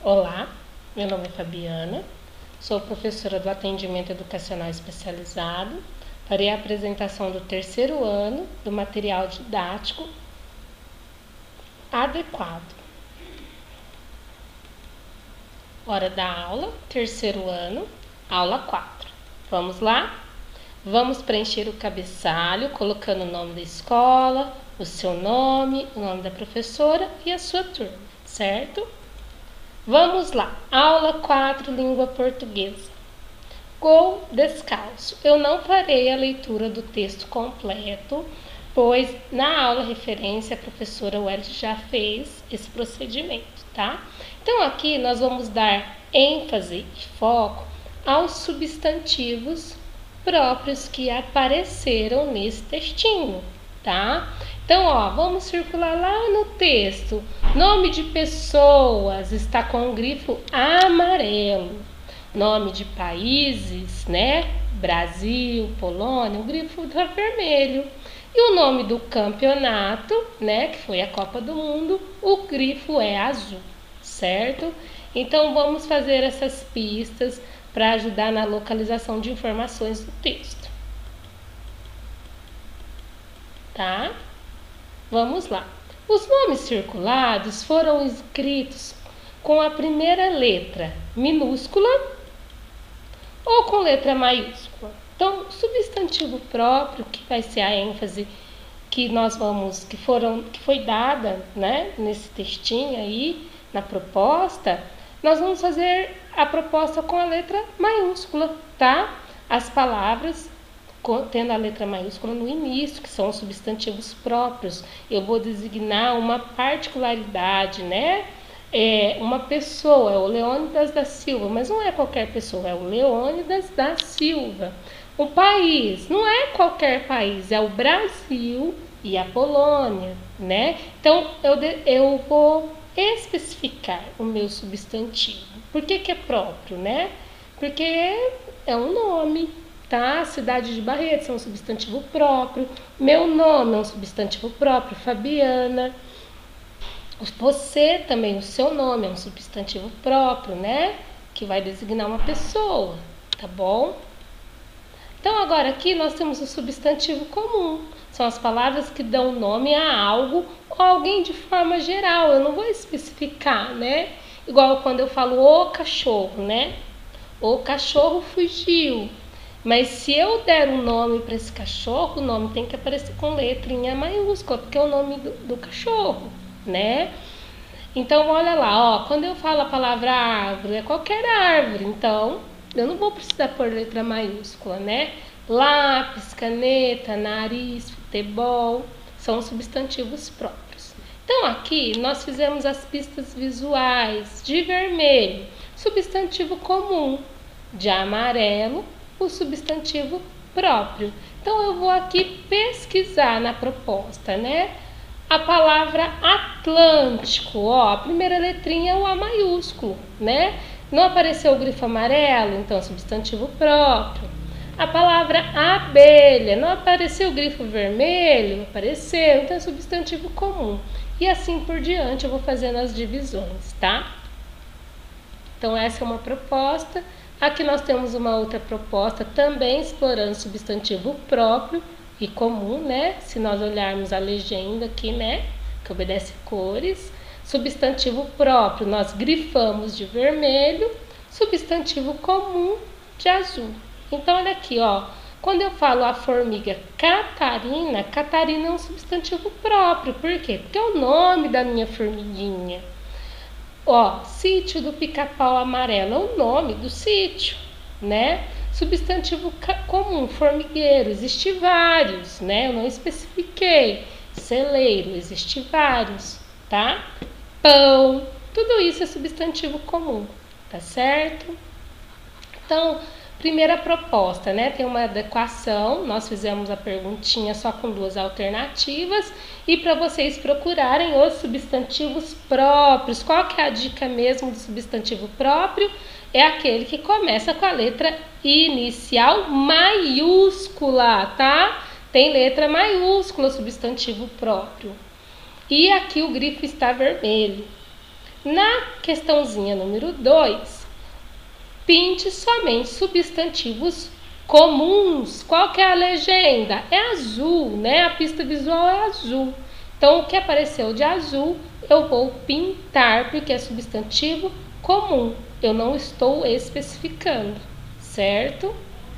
Olá, meu nome é Fabiana, sou professora do Atendimento Educacional Especializado. Farei a apresentação do terceiro ano do material didático adequado. Hora da aula, terceiro ano, aula 4. Vamos lá? Vamos preencher o cabeçalho colocando o nome da escola, o seu nome, o nome da professora e a sua turma, certo? Vamos lá, aula 4, língua portuguesa. Gol descalço. Eu não farei a leitura do texto completo, pois na aula referência a professora Welly já fez esse procedimento, tá? Então aqui nós vamos dar ênfase e foco aos substantivos próprios que apareceram nesse textinho, tá? Então, vamos circular lá no texto. Nome de pessoas está com o grifo amarelo. Nome de países, né? Brasil, Polônia, o grifo está vermelho. E o nome do campeonato, né? Que foi a Copa do Mundo, o grifo é azul, certo? Então, vamos fazer essas pistas para ajudar na localização de informações do texto. Tá? Vamos lá. Os nomes circulados foram escritos com a primeira letra minúscula ou com letra maiúscula. Então, substantivo próprio, que vai ser a ênfase que foi dada, né, nesse textinho aí, na proposta, nós vamos fazer a proposta com a letra maiúscula, tá? As palavras tendo a letra maiúscula no início, que são os substantivos próprios. Eu vou designar uma particularidade, né? Uma pessoa, é o Leônidas da Silva, mas não é qualquer pessoa, é o Leônidas da Silva. O país, não é qualquer país, é o Brasil e a Polônia, né? Então, eu vou especificar o meu substantivo. Por que é próprio, né? Porque é um nome. Tá? Cidade de Barretos é um substantivo próprio. Meu nome é um substantivo próprio, Fabiana. Você também, o seu nome é um substantivo próprio, né? Que vai designar uma pessoa, tá bom? Então, agora aqui nós temos o substantivo comum. São as palavras que dão nome a algo ou alguém de forma geral. Eu não vou especificar, né? Igual quando eu falo o cachorro, né? O cachorro fugiu. Mas se eu der um nome para esse cachorro, o nome tem que aparecer com letrinha maiúscula, porque é o nome do cachorro, né? Então, olha lá, quando eu falo a palavra árvore, é qualquer árvore, então eu não vou precisar pôr letra maiúscula, né? Lápis, caneta, nariz, futebol, são substantivos próprios. Então, aqui nós fizemos as pistas visuais de vermelho, substantivo comum, de amarelo, o substantivo próprio. Então, eu vou aqui pesquisar na proposta, né? A palavra Atlântico, a primeira letrinha é o A maiúsculo, né? Não apareceu o grifo amarelo, então é substantivo próprio. A palavra abelha, não apareceu o grifo vermelho? Apareceu, então é substantivo comum. E assim por diante, eu vou fazendo as divisões, tá? Então, essa é uma proposta. Aqui nós temos uma outra proposta também explorando substantivo próprio e comum, né? Se nós olharmos a legenda aqui, né? Que obedece cores. Substantivo próprio nós grifamos de vermelho, substantivo comum de azul. Então, olha aqui, quando eu falo a formiga Catarina, Catarina é um substantivo próprio. Por quê? Porque é o nome da minha formiguinha. Sítio do Pica-Pau Amarelo é o nome do sítio, né? Substantivo comum, formigueiro, existem vários, né? Eu não especifiquei. Celeiro, existem vários, tá? Pão, tudo isso é substantivo comum, tá certo? Então, primeira proposta, né? Tem uma adequação, nós fizemos a perguntinha só com duas alternativas e para vocês procurarem os substantivos próprios. Qual que é a dica mesmo do substantivo próprio? É aquele que começa com a letra inicial maiúscula, tá? Tem letra maiúscula, substantivo próprio. E aqui o grifo está vermelho. Na questãozinha número 2, pinte somente substantivos comuns. Qual que é a legenda? É azul, né? A pista visual é azul. Então, o que apareceu de azul, eu vou pintar, porque é substantivo comum. Eu não estou especificando, certo?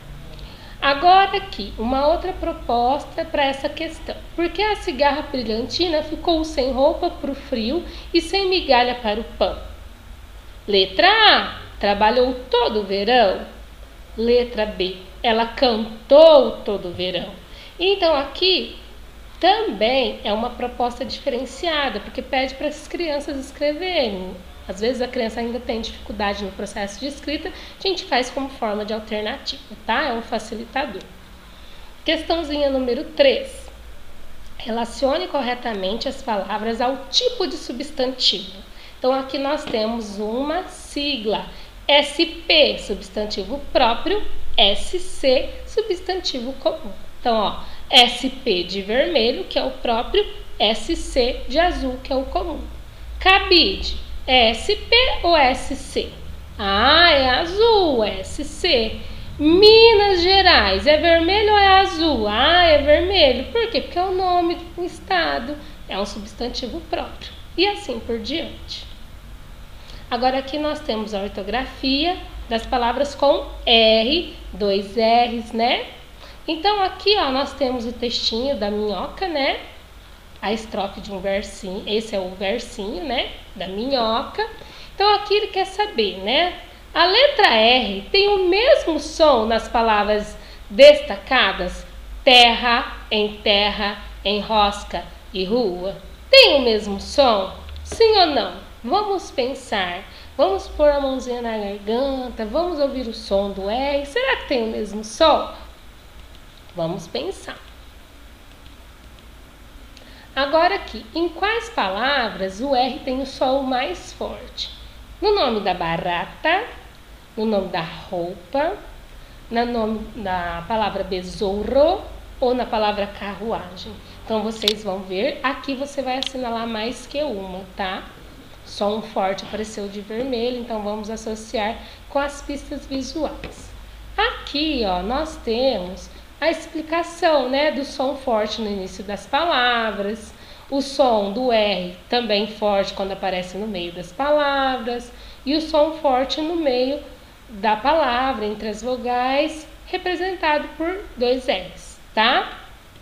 Agora aqui, uma outra proposta para essa questão. Por que a cigarra brilhantina ficou sem roupa para o frio e sem migalha para o pão? Letra A, trabalhou todo o verão. Letra B, ela cantou todo o verão. Então aqui também é uma proposta diferenciada, porque pede para as crianças escreverem. Às vezes a criança ainda tem dificuldade no processo de escrita, a gente faz como forma de alternativa, tá? É um facilitador. Questãozinha número 3. Relacione corretamente as palavras ao tipo de substantivo. Então aqui nós temos uma sigla. SP, substantivo próprio, SC, substantivo comum. Então, ó, SP de vermelho, que é o próprio, SC de azul, que é o comum. Cabide, é SP ou SC? Ah, é azul, SC. Minas Gerais, é vermelho ou é azul? Ah, é vermelho. Por quê? Porque é o nome do estado, é um substantivo próprio. E assim por diante. Agora aqui nós temos a ortografia das palavras com R, 2 R's, né? Então aqui, ó, nós temos o textinho da minhoca, né? A estrofe de um versinho, esse é o versinho, né? Da minhoca. Então aqui ele quer saber, né? A letra R tem o mesmo som nas palavras destacadas? Terra, enrosca e rua. Tem o mesmo som? Sim ou não? Vamos pensar. Vamos pôr a mãozinha na garganta. Vamos ouvir o som do R. Será que tem o mesmo som? Vamos pensar. Agora aqui, em quais palavras o R tem o som mais forte? No nome da barata, no nome da roupa, no nome da palavra besouro ou na palavra carruagem. Então vocês vão ver, aqui você vai assinalar mais que uma, tá? Som forte apareceu de vermelho, então vamos associar com as pistas visuais. Aqui, ó, nós temos a explicação, né, do som forte no início das palavras, o som do R também forte quando aparece no meio das palavras e o som forte no meio da palavra, entre as vogais, representado por 2 R's, tá?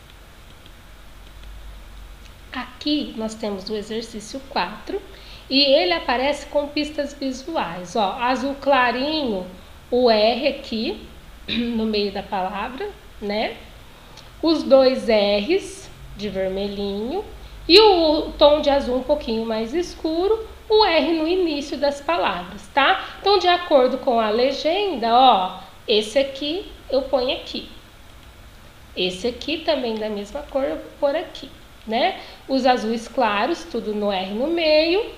Aqui nós temos o exercício 4 e ele aparece com pistas visuais, ó, azul clarinho, o R aqui no meio da palavra, né? Os 2 R's de vermelhinho e o tom de azul um pouquinho mais escuro, o R no início das palavras, tá? Então, de acordo com a legenda, ó, esse aqui eu ponho aqui. Esse aqui também da mesma cor eu vou pôr aqui, né? Os azuis claros, tudo no R no meio.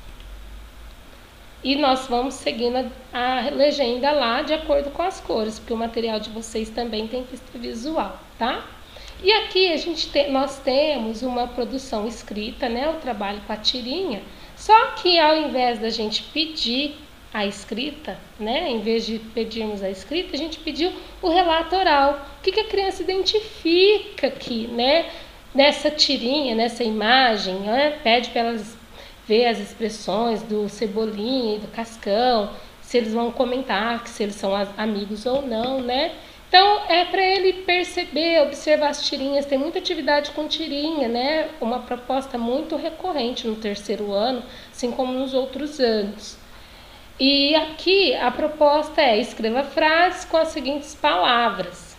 E nós vamos seguindo a legenda lá de acordo com as cores, porque o material de vocês também tem pista visual, tá? E aqui nós temos uma produção escrita, né? O trabalho com a tirinha. Só que ao invés da gente pedir a escrita, né? Em vez de pedirmos a escrita, a gente pediu o relato oral. O que a criança identifica aqui, né? Nessa tirinha, nessa imagem, né? Pede para elas ver as expressões do Cebolinha e do Cascão, se eles vão comentar, se eles são amigos ou não, né? Então, é para ele perceber, observar as tirinhas. Tem muita atividade com tirinha, né? Uma proposta muito recorrente no 3º ano, assim como nos outros anos. E aqui a proposta é: escreva frases com as seguintes palavras.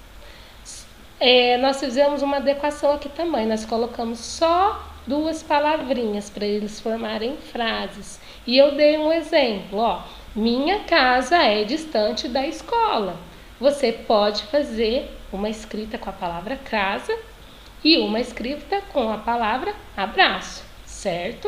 Nós fizemos uma adequação aqui também. Nós colocamos só 2 palavrinhas para eles formarem frases. E eu dei um exemplo, ó. Minha casa é distante da escola. Você pode fazer uma escrita com a palavra casa e uma escrita com a palavra abraço, certo?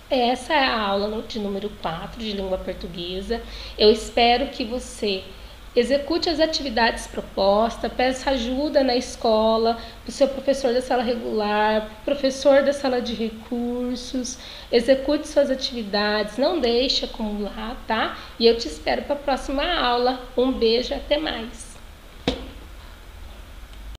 Essa é a aula de número 4 de língua portuguesa. Eu espero que você Execute as atividades propostas, peça ajuda na escola, para o seu professor da sala regular, para o professor da sala de recursos. Execute suas atividades, não deixe acumular, tá? E eu te espero para a próxima aula. Um beijo, até mais!